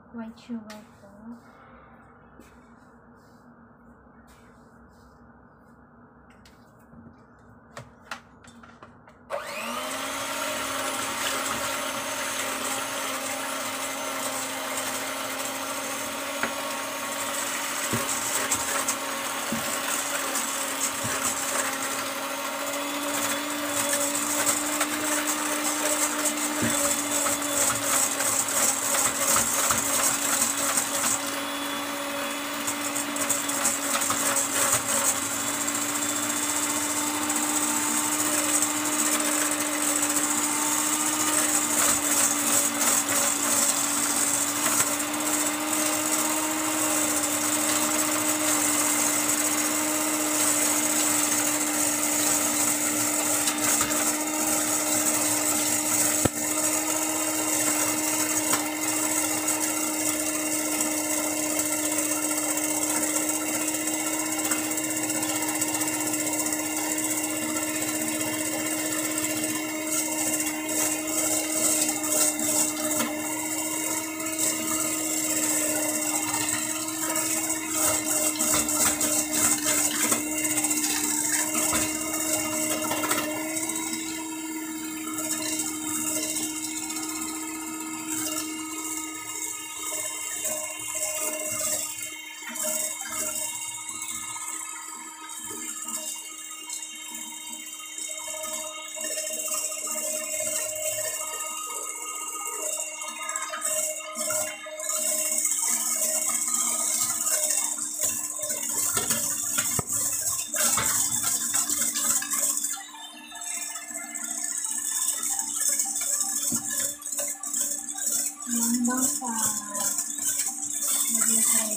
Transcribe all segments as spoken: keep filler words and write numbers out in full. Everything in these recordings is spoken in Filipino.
white sugar po. Hanggang sa maglagay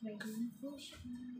Ready na po siya.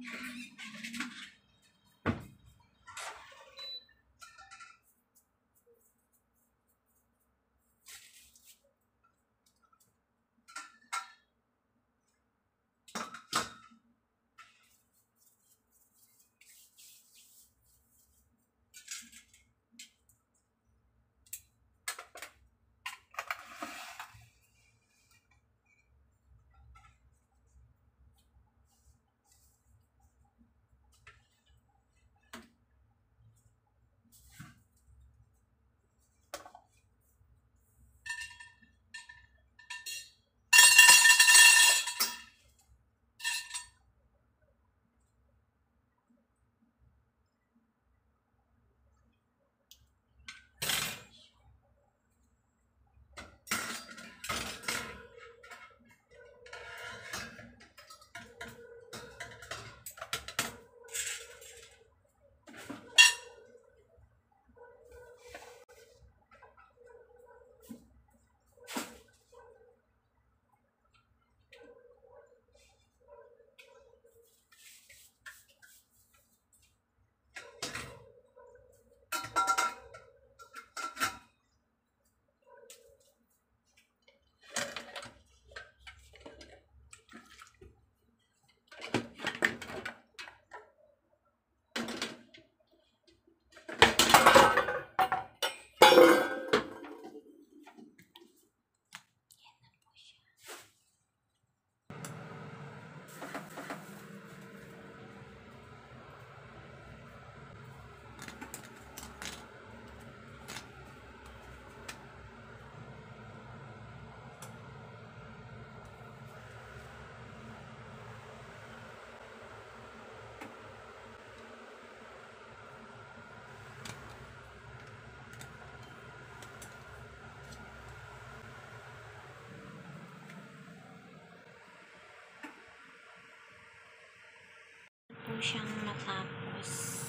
Po siyang matapos.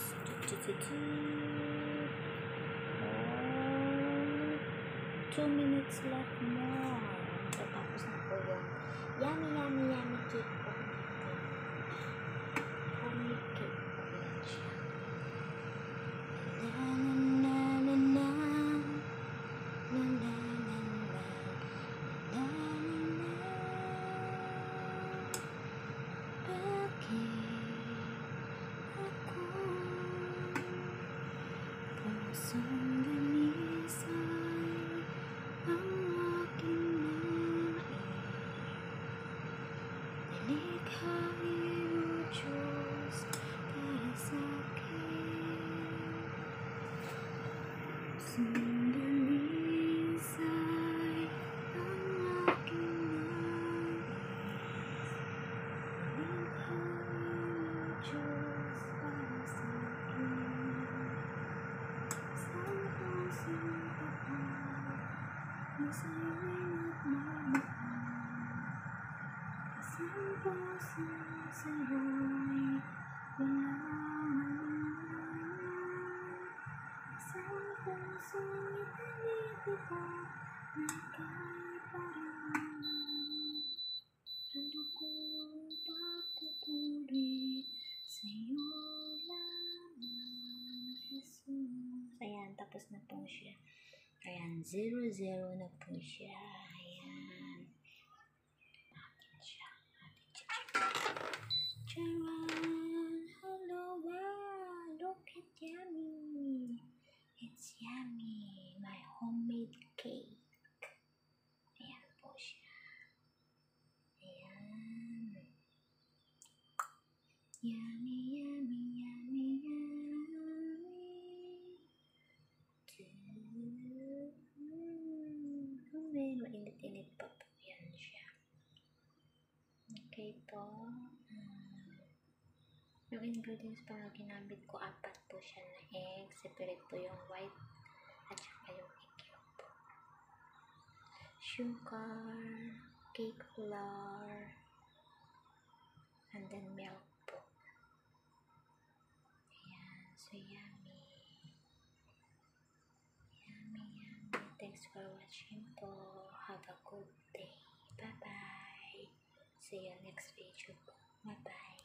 Oh, two minutes left more. Matapos na po yung yummy, yummy, yummy cake po. Homemade cake po yan siya. Na na na na na na na na na na. Bakit pusong ganisay ang aking nais. Nilikhain mo, Diyos, para sa'kin. Pusong ganisay ang aking nais. Nilikhain mo, Diyos, para sa'kin. Masayo'y nagmamahal. Isang puso sa'yo'y walang hanggan. Isang pusong itinitid ko na ika'y parang ang dugo'y pagpupuri sa'yo lamang, Jesus. Ayan, tapos na po siya. Ayan, zero zero na po siya. Ayan. Atin siya. Atin siya. Charan! Hello, wow! Look at yummy! It's yummy! My homemade cake. Ayan po siya. Ayan. Yummy, yummy, yummy, yummy. Mainit-init pa po yan siya. Okay po. Um, yung ingredients pa na ginamit ko, apat po siya na egg. Separate po yung white at saka yung egg yolk po. Sugar, cake flour, and then milk po. Ayan. So, yummy. Yummy, yummy. Thanks for watching po. Have a good day. Bye-bye. See you next video po. Bye-bye.